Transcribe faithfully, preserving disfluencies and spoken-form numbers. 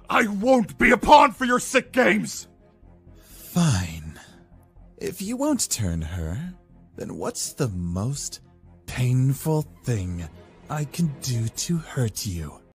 I won't be a pawn for your sick games! Fine. If you won't turn her, then what's the most painful thing I can do to hurt you?